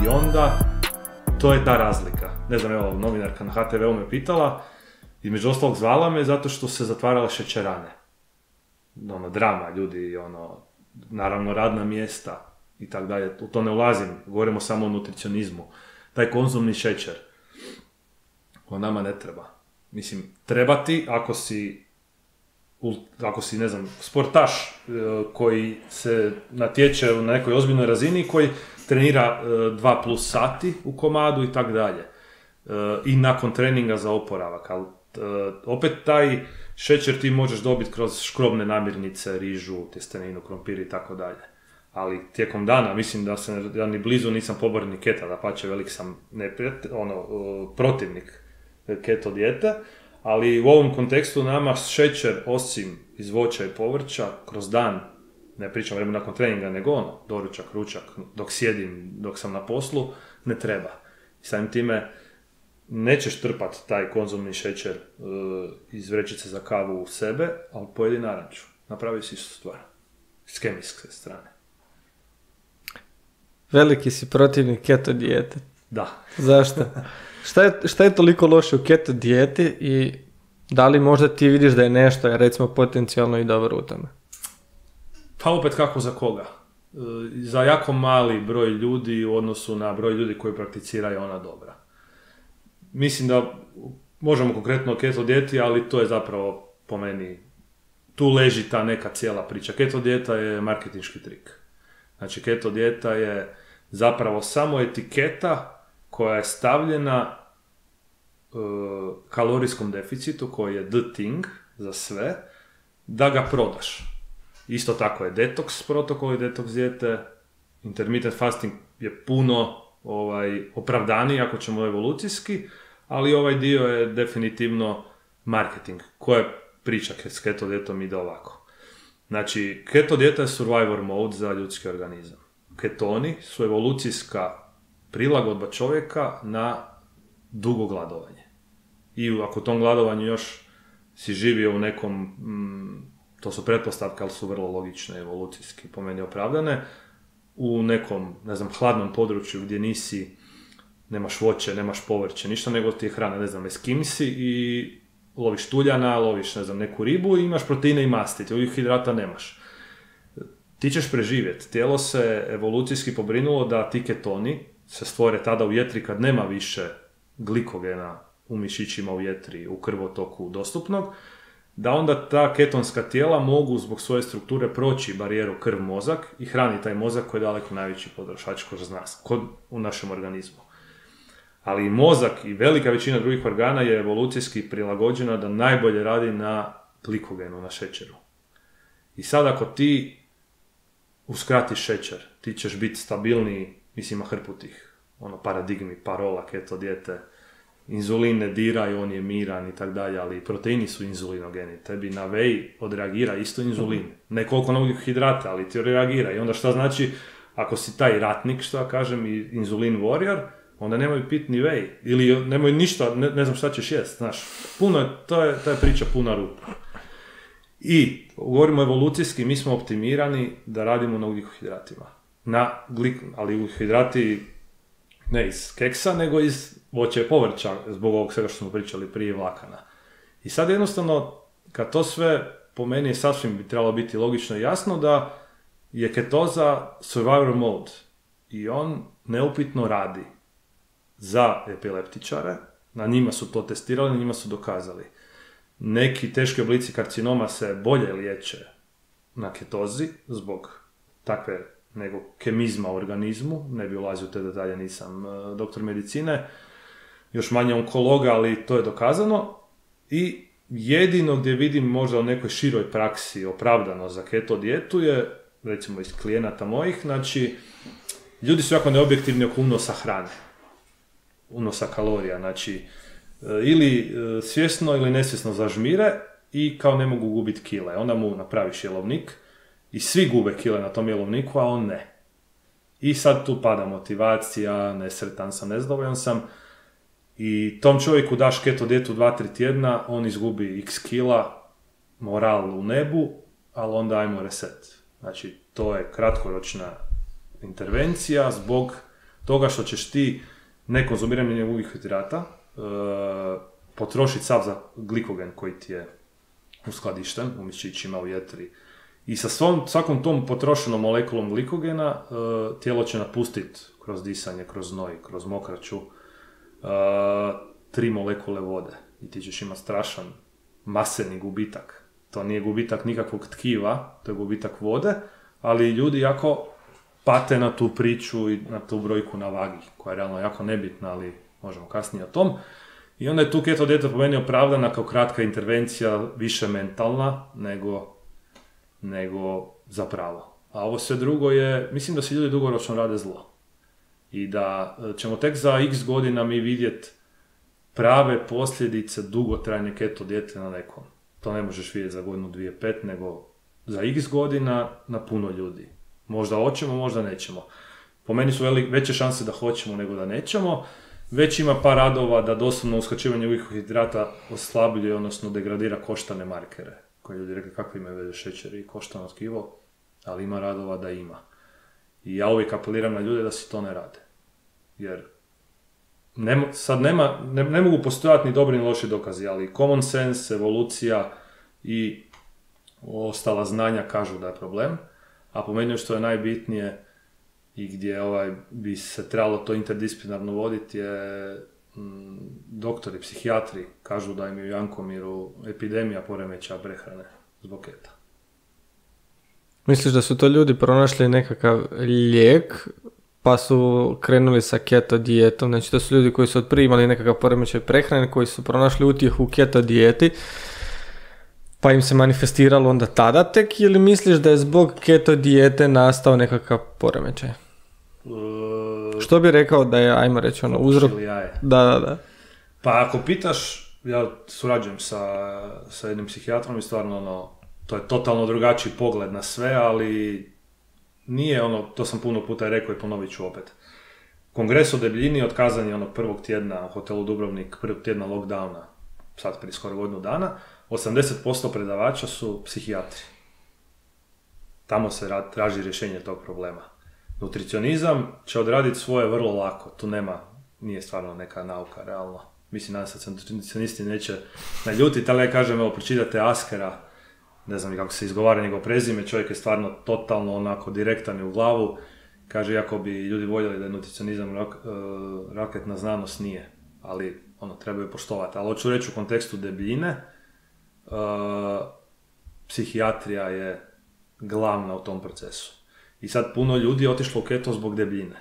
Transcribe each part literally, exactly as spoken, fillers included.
I onda, to je ta razlika. Ne znam, evo, novinarka na ha te veu me pitala, između ostalog zvala me zato što se zatvarale šećerane. Ono, drama, ljudi, ono, naravno radna mjesta i tako dalje. U to ne ulazim, govorimo samo o nutricionizmu. Taj konzumni šećer, on nama ne treba. Mislim, treba ti ako si, ako si, ne znam, sportaš koji se natječe na nekoj ozbiljnoj razini, koji trenira dva plus sati u komadu i tako dalje. I nakon treninga za oporavak. Ali opet taj šećer ti možeš dobiti kroz škrobne namirnice, rižu, tjesteninu, krompir i tako dalje. Ali tijekom dana, mislim da se ja ni blizu nisam pobornik keta, dapače velik sam neprijatelj, ono, protivnik keto dijete, ali u ovom kontekstu nama šećer, osim iz voća i povrća, kroz dan, ne pričam vremena nakon treninga, nego ono, doručak, ručak, dok sjedim, dok sam na poslu, ne treba. I samim time nećeš trpati taj konzumni šećer uh, iz vrećice za kavu u sebe, ali pojedi naranču. Napravi si istu stvar. S kemijske strane. Veliki si protivnik keto dijete. Da. Zašto? Šta je, šta je toliko loše u keto dijeti i da li možda ti vidiš da je nešto, je recimo potencijalno i dobro u tome? Pa opet kako za koga? Za jako mali broj ljudi u odnosu na broj ljudi koji prakticiraju ona dobra. Mislim da možemo konkretno o keto dijeti, ali to je zapravo po meni, tu leži ta neka cijela priča. Keto dijeta je marketinški trik. Znači keto dijeta je zapravo samo etiketa koja je stavljena uh, kalorijskom deficitu, koji je the thing za sve, da ga prodaš. Isto tako je detox protokol i detox dijete, intermittent fasting je puno ovaj, opravdaniji ako ćemo evolucijski, ali ovaj dio je definitivno marketing. Koja priča s keto dijetom ide ovako. Znači, keto dijeta je survivor mode za ljudski organizam. Ketoni su evolucijska prilagodba čovjeka na dugo gladovanje. I ako u tom gladovanju još si živio u nekom, mm, to su pretpostavke, ali su vrlo logične, evolucijski, po meni opravdane, u nekom, ne znam, hladnom području gdje nisi, nemaš voće, nemaš povrće, ništa, nego ti je hrana, ne znam, eskimsi i loviš tuljana, loviš, ne znam, neku ribu i imaš proteine i masti, ovih hidrata nemaš. Ti ćeš preživjeti. Tijelo se evolucijski pobrinulo da ti ketoni se stvore tada u jetri kad nema više glikogena u mišićima u jetri, u krvotoku dostupnog, da onda ta ketonska tijela mogu zbog svoje strukture proći barijeru krv-mozak i hrani taj mozak koji je daleko najveći potrošač kroz nas, kod, u našem organizmu. Ali i mozak i velika većina drugih organa je evolucijski prilagođena da najbolje radi na glikogenu, na šećeru. I sad ako ti uskratiš šećer, ti ćeš biti stabilniji, mislim, ima hrpu tih ono, paradigmi, parola, keto dijete, inzulin ne dira i on je miran i tak dalje, ali proteini su inzulinogeni. Tebi na veji odreagira isto inzulin. Ne koliko mnogih hidrata, ali ti reagira. I onda šta znači, ako si taj ratnik, što ja kažem, i inzulin warrior, onda nemoj pit ni vej. Ili nemoj ništa, ne, ne znam šta ćeš jest, znaš. Puno je, to je, to je priča puna rupa. I, govorimo evolucijski, mi smo optimirani da radimo na ugljikohidratima. Na glik, ali ugljikohidrati ne iz keksa, nego iz voća i povrća, zbog ovog svega što smo pričali prije vlakana. I sad jednostavno, kad to sve, po meni je sasvim bi trebalo biti logično i jasno da je ketoza survivor mode i on neupitno radi za epileptičare, na njima su to testirali, na njima su dokazali. Neki teški oblici karcinoma se bolje liječe na ketozi zbog takve nego kemizma u organizmu, ne bi ulazio u te detalje, nisam uh, doktor medicine, još manje onkologa, ali to je dokazano. I jedino gdje vidim možda u nekoj široj praksi opravdano za keto dijetu je, recimo iz klijenata mojih, znači ljudi su jako neobjektivni oko unosa hrane, unosa kalorija, znači ili svjesno ili nesvjesno zažmire i kao ne mogu gubiti kile. Onda mu napraviš jelovnik i svi gube kile na tom jelovniku, a on ne. I sad tu pada motivacija, nesretan sam, nezadovoljan sam. I tom čovjeku daš keto dijetu dva tri tjedna, on izgubi x kila, moral u nebu, ali onda ajmo reset. Znači, to je kratkoročna intervencija zbog toga što ćeš ti ne konzumiranjem ugljikohidrata e, potrošiti sav za glikogen koji ti je uskladišten u mišićima, u jetri. I sa svom, svakom tom potrošenom molekulom glikogena e, tijelo će napustiti kroz disanje, kroz znoj, kroz mokraću e, tri molekule vode. I ti ćeš imati strašan maseni gubitak. To nije gubitak nikakvog tkiva, to je gubitak vode, ali ljudi jako pate na tu priču i na tu brojku na vagi, koja je realno jako nebitna, ali možemo kasnije o tom. I onda je tu keto dijeta po meni opravdana kao kratka intervencija, više mentalna nego, nego zapravo. A ovo sve drugo je, mislim da se ljudi dugoročno rade zlo. I da ćemo tek za x godina mi vidjeti prave posljedice dugotrajne keto dijete na nekom. To ne možeš vidjeti za godinu, dvije, pet, nego za x godina na puno ljudi. Možda hoćemo, možda nećemo. Po meni su veli, veće šanse da hoćemo nego da nećemo. Već ima par radova da doslovno uskraćivanje ugljikohidrata oslabljuje, odnosno degradira koštane markere. Koji ljudi rekli kakve imaju veze šećer i koštano tkivo, ali ima radova da ima. I ja uvijek apeliram na ljude da si to ne rade. Jer ne, sad nema, ne, ne mogu postojati ni dobri ni loši dokazi, ali common sense, evolucija i ostala znanja kažu da je problem. A po meni što je najbitnije i gdje ovaj, bi se trebalo to interdisciplinarno voditi je m, doktori, psihijatri kažu da im je u Jankomiru epidemija poremećaja prehrane zbog keta. Misliš da su to ljudi pronašli nekakav lijek pa su krenuli sa keto dijetom? Znači to su ljudi koji su otprije imali nekakav poremećaj prehrane, koji su pronašli utjehu u keto dijeti pa im se manifestiralo onda tada tek, ili misliš da je zbog keto dijete nastao nekakav poremećaj? Uh, Što bi rekao da je, ajmo reći, ono, uzrok? Da, da, da. Pa ako pitaš, ja surađujem sa, sa jednim psihijatrom i stvarno, ono, to je totalno drugačiji pogled na sve, ali nije ono, to sam puno puta rekao i ponovit ću opet. Kongres o debljini otkazan je onog prvog tjedna u hotelu Dubrovnik, prvog tjedna lockdowna, sad prije skoro godinu dana, osamdeset posto predavača su psihijatri. Tamo se rad, traži rješenje tog problema. Nutricionizam će odraditi svoje vrlo lako, tu nema, nije stvarno neka nauka, realno. Mislim, nadam se da se nutricionisti neće naljutiti, ali ja kažem, evo, pročitajte Askera, ne znam kako se izgovara njegov prezime, čovjek je stvarno totalno onako direktan u glavu, kaže, iako bi ljudi voljeli da je nutricionizam rak, uh, raketna znanost, nije, ali ono, trebaju poštovati. Ali hoću reći u kontekstu debljine, uh, psihijatrija je glavna u tom procesu. I sad puno ljudi je otišlo u keto zbog debljine.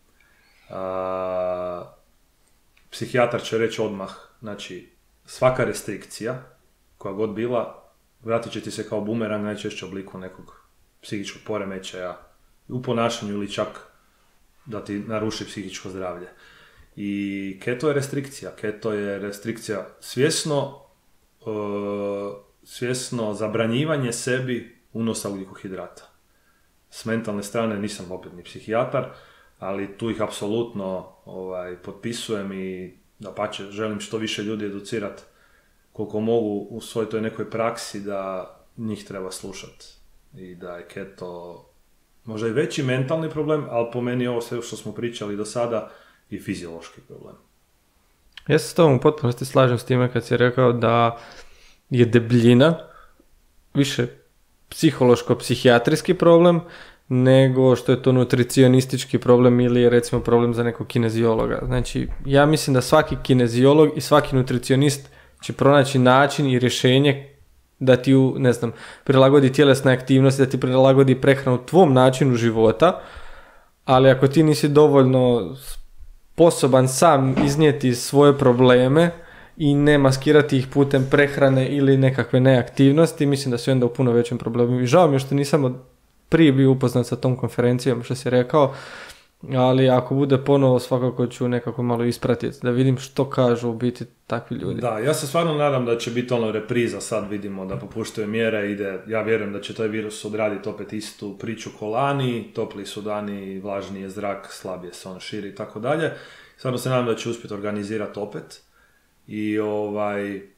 Uh, psihijatar će reći odmah, znači, svaka restrikcija, koja god bila, vratit će ti se kao bumerang najčešće u obliku nekog psihičkog poremećaja u ponašanju ili čak da ti naruši psihičko zdravlje. I keto je restrikcija. Keto je restrikcija svjesno, uh, svjesno zabranjivanje sebi unosa ugljikohidrata. S mentalne strane nisam opet ni psihijatar, ali tu ih apsolutno ovaj, potpisujem i dapače želim što više ljudi educirati koliko mogu u svojoj toj nekoj praksi da njih treba slušati. I da je keto možda i veći mentalni problem, ali po meni ovo sve što smo pričali do sada i fiziološki problem. Ja se s tobom u potpunosti slažem s time kad si rekao da je debljina više psihološko-psihijatrijski problem nego što je to nutricionistički problem ili je recimo problem za nekog kineziologa. Znači, ja mislim da svaki kineziolog i svaki nutricionist će pronaći način i rješenje da ti, ne znam, prilagodi tjelesne aktivnosti, da ti prilagodi prehranu tvom načinu života, ali ako ti nisi dovoljno sposoban sam iznijeti svoje probleme i ne maskirati ih putem prehrane ili nekakve neaktivnosti, mislim da su onda u puno većem problemu. I žao mi je što nisam prije bio upoznat sa tom konferencijom, što si rekao, ali ako bude ponovo svakako ću nekako malo ispratiti, da vidim što kažu u biti takvi ljudi. Da, ja se stvarno nadam da će biti ono repriza, sad vidimo da popuštaju mjere, ide, ja vjerujem da će taj virus odraditi opet istu priču ko lani, topli su dani, vlažniji je zrak, slabije se on širi i tako dalje. Stvarno se nadam da će uspjeti organizirati opet i ovaj, e,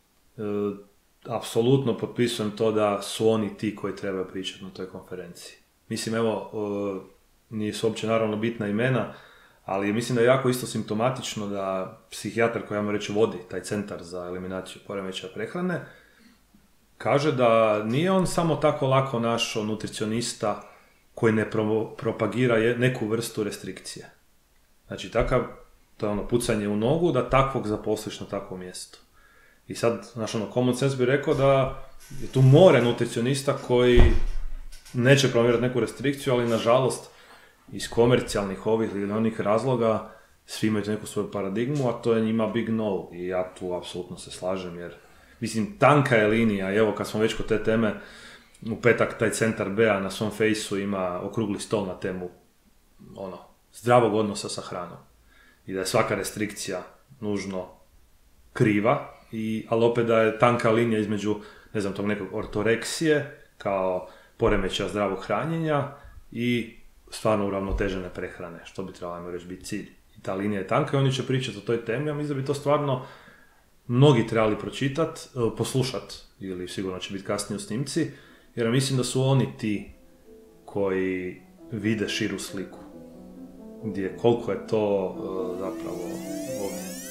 apsolutno potpisujem to da su oni ti koji trebaju pričati na toj konferenciji. Mislim, evo, e, nisu uopće naravno bitna imena, Ali mislim da je jako isto simptomatično da psihijatar koji, ajmo reći, vodi taj centar za eliminaciju poremećaja prehrane, kaže da nije on samo tako lako našao nutricionista koji ne pro- propagira je, neku vrstu restrikcije. Znači, takav, to je ono pucanje u nogu, da takvog zaposliš na takvom mjestu. I sad, znaš, ono, common sense bi rekao da je tu more nutricionista koji neće promovirati neku restrikciju, ali nažalost iz komercijalnih ovih ili onih razloga svi imaju neku svoju paradigmu, a to je njima big no. I ja tu apsolutno se slažem, jer mislim, tanka je linija. I evo, kad smo već kod te teme, u petak taj centar B-a na svom fejsu ima okrugli stol na temu ono, zdravog odnosa sa hranom. I da je svaka restrikcija nužno kriva, i, ali opet da je tanka linija između, ne znam, tog nekog ortoreksije kao poremećaja zdravog hranjenja i stvarno uravnotežene prehrane, što bi trebalo, ajmo reći, biti cilj. I ta linija je tanka i oni će pričati o toj temi, a mislim da bi to stvarno mnogi trebali pročitati, poslušati, ili sigurno će biti kasnije u snimci, jer mislim da su oni ti koji vide širu sliku, gdje koliko je to zapravo ovdje